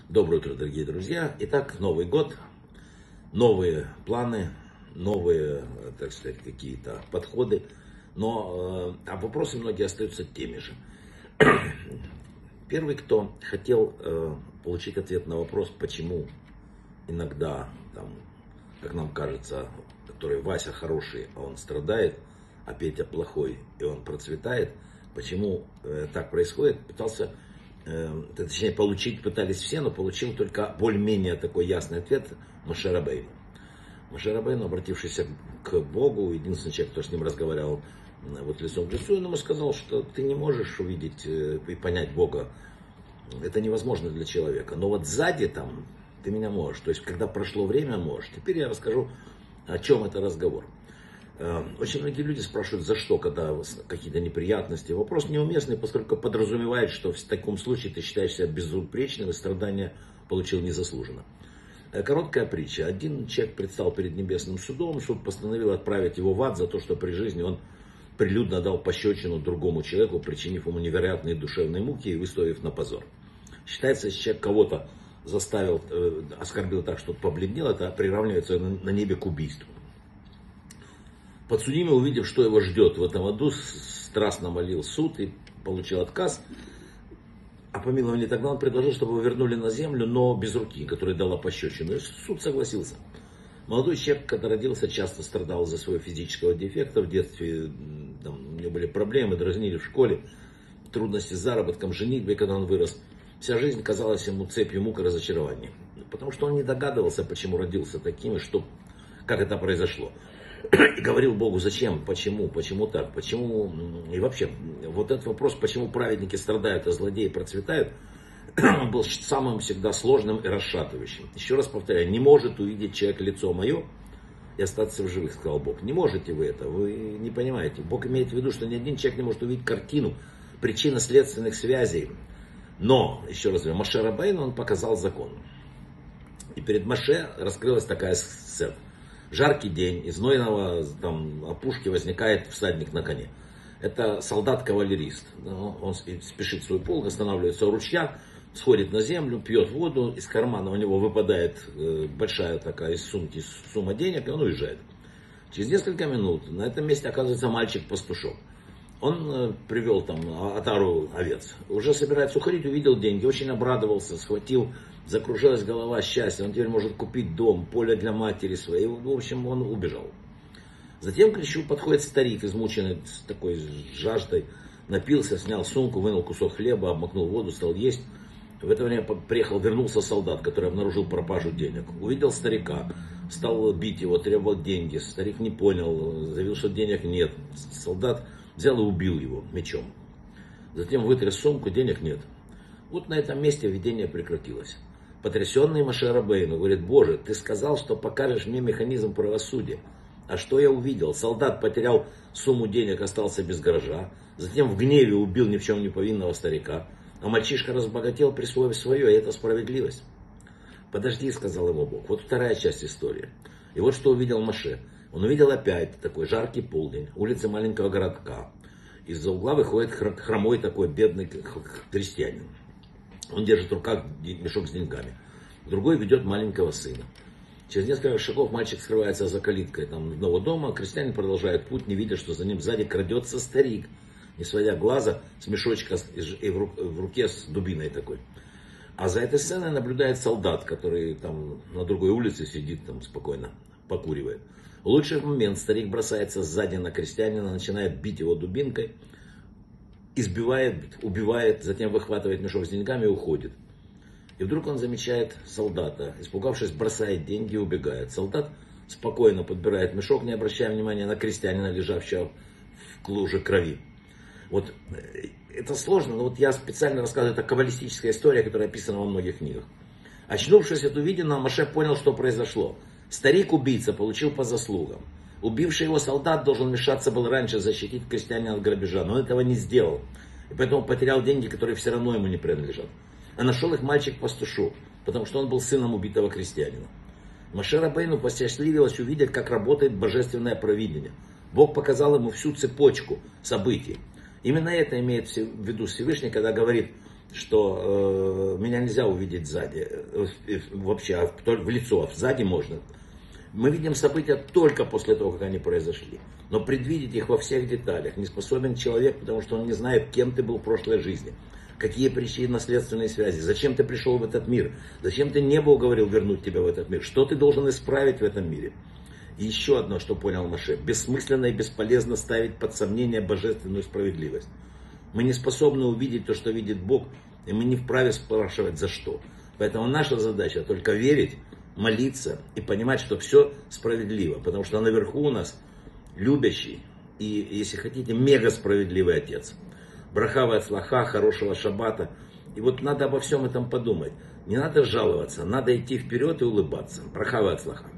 Доброе утро, дорогие друзья. Итак, Новый год, новые планы, новые, так сказать, какие-то подходы. Но вопросы многие остаются теми же. Первый, кто хотел получить ответ на вопрос, почему иногда, там, как нам кажется, который Вася хороший, а он страдает, а Петя плохой, и он процветает, почему так происходит, точнее, получить пытались все, но получил только более-менее такой ясный ответ Моше Рабейну. Моше Рабейну, обратившийся к Богу, единственный человек, кто с ним разговаривал вот лицом к лицу, он ему сказал, что ты не можешь увидеть и понять Бога. Это невозможно для человека. Но вот сзади там ты меня можешь. То есть, когда прошло время, можешь. Теперь я расскажу, о чем это разговор. Очень многие люди спрашивают, за что, когда какие-то неприятности. Вопрос неуместный, поскольку подразумевает, что в таком случае ты считаешь себя безупречным и страдания получил незаслуженно. Короткая притча. Один человек предстал перед небесным судом, суд постановил отправить его в ад за то, что при жизни он прилюдно дал пощечину другому человеку, причинив ему невероятные душевные муки и выставив на позор. Считается, если человек кого-то заставил, оскорбил так, что побледнел, это приравнивается на небе к убийству. Подсудимый, увидев, что его ждет в этом аду, страстно молил суд и получил отказ. А помилование тогда он предложил, чтобы его вернули на землю, но без руки, которая дала пощечину. И суд согласился. Молодой человек, когда родился, часто страдал из-за своего физического дефекта. В детстве там, у него были проблемы, дразнили в школе, трудности с заработком, женитьбой, когда он вырос. Вся жизнь казалась ему цепью мук и разочарований. Потому что он не догадывался, почему родился таким и как это произошло. И говорил Богу, зачем, почему так, почему, и вообще, вот этот вопрос, почему праведники страдают, а злодеи процветают, он был самым всегда сложным и расшатывающим. Еще раз повторяю, не может увидеть человек лицо мое и остаться в живых, сказал Бог. Не можете вы это, вы не понимаете. Бог имеет в виду, что ни один человек не может увидеть картину причинно-следственных связей. Но, еще раз говорю, Моше Рабейну он показал закон. И перед Моше раскрылась такая сцена. Жаркий день, из знойного опушки возникает всадник на коне. Это солдат-кавалерист. Он спешит в свой полк, останавливается у ручья, сходит на землю, пьет воду, из кармана у него выпадает большая такая из сумки сумма денег, и он уезжает. Через несколько минут на этом месте оказывается мальчик-пастушок. Он привел там отару овец. Уже собирается уходить, увидел деньги, очень обрадовался, схватил, закружилась голова счастья. Он теперь может купить дом, поле для матери своей. В общем, он убежал. Затем к речу подходит старик, измученный с такой жаждой. Напился, снял сумку, вынул кусок хлеба, обмакнул в воду, стал есть. В это время вернулся солдат, который обнаружил пропажу денег. Увидел старика, стал бить его, требовал деньги. Старик не понял, заявил, что денег нет. Солдат взял и убил его мечом. Затем вытряс сумку, денег нет. Вот на этом месте видение прекратилось. Потрясенный Моше Рабейну говорит, Боже, ты сказал, что покажешь мне механизм правосудия. А что я увидел? Солдат потерял сумму денег, остался без гроша. Затем в гневе убил ни в чем не повинного старика. А мальчишка разбогател, присвоив свое, и это справедливость. Подожди, сказал ему Бог. Вот вторая часть истории. И вот что увидел Моше. Он увидел опять такой жаркий полдень, улицы маленького городка. Из-за угла выходит хромой такой бедный крестьянин. Он держит в руках мешок с деньгами. Другой ведет маленького сына. Через несколько шагов мальчик скрывается за калиткой одного дома. Крестьянин продолжает путь, не видя, что за ним сзади крадется старик, не сводя глаза с мешочка и в руке с дубиной такой. А за этой сценой наблюдает солдат, который там на другой улице сидит там спокойно, покуривает. В лучший момент старик бросается сзади на крестьянина, начинает бить его дубинкой, избивает, убивает, затем выхватывает мешок с деньгами и уходит. И вдруг он замечает солдата, испугавшись, бросает деньги и убегает. Солдат спокойно подбирает мешок, не обращая внимания на крестьянина, лежавшего в луже крови. Вот это сложно, но вот я специально рассказываю, это каббалистическая история, которая описана во многих книгах. Очнувшись от увиденного, Моше понял, что произошло. Старик-убийца получил по заслугам. Убивший его солдат должен вмешаться был раньше, защитить крестьянина от грабежа, но он этого не сделал. И поэтому потерял деньги, которые все равно ему не принадлежат. А нашел их мальчик-пастушок, потому что он был сыном убитого крестьянина. Моше Рабейну посчастливилось увидеть, как работает божественное провидение. Бог показал ему всю цепочку событий. Именно это имеет в виду Всевышний, когда говорит, что меня нельзя увидеть сзади, вообще в лицо, а сзади можно. Мы видим события только после того, как они произошли. Но предвидеть их во всех деталях не способен человек, потому что он не знает, кем ты был в прошлой жизни. Какие причинно-следственные связи, зачем ты пришел в этот мир, зачем ты небо уговорил вернуть тебя в этот мир, что ты должен исправить в этом мире. И еще одно, что понял Моше: бессмысленно и бесполезно ставить под сомнение божественную справедливость. Мы не способны увидеть то, что видит Бог, и мы не вправе спрашивать за что. Поэтому наша задача только верить, молиться и понимать, что все справедливо, потому что наверху у нас любящий и, если хотите, мега справедливый Отец. Браха вацлаха, хорошего шаббата. И вот надо обо всем этом подумать. Не надо жаловаться, надо идти вперед и улыбаться. Браха вацлаха.